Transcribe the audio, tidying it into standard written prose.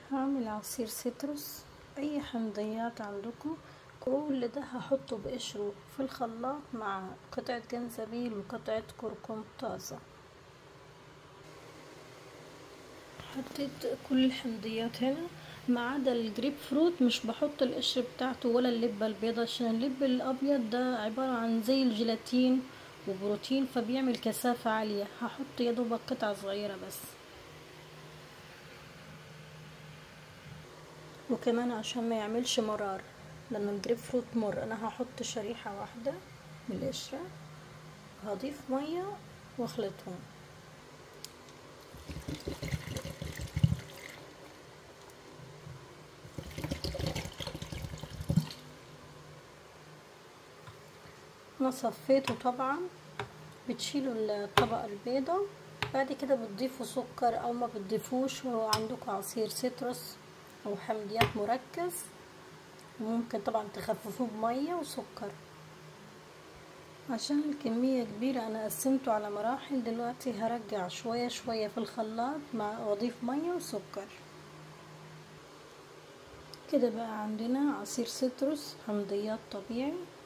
هعمل عصير سيتروس. اي حمضيات عندكم كل ده هحطه بقشره في الخلاط مع قطعة جنزبيل وقطعة كركم طازة. حطيت كل الحمضيات هنا ما عدا الجريب فروت، مش بحط القشر بتاعته ولا اللبة البيضة عشان اللب الابيض ده عبارة عن زي الجيلاتين وبروتين فبيعمل كثافة عالية. هحط يا دوبك قطعة صغيرة بس. وكمان عشان ما يعملش مرار لان الجريب فروت مر، انا هحط شريحة واحدة من القشرة، هضيف مية واخلطهم. انا صفيته طبعا. بتشيلوا الطبقة البيضة، بعد كده بتضيفوا سكر او ما بتضيفوش، وهو عندكم عصير سيتروس او حمضيات مركز، وممكن طبعا تخففوه بمية وسكر. عشان الكمية كبيرة انا قسمته على مراحل. دلوقتي هرجع شوية شوية في الخلاط واضيف مية وسكر. كده بقى عندنا عصير سيتروس حمضيات طبيعي.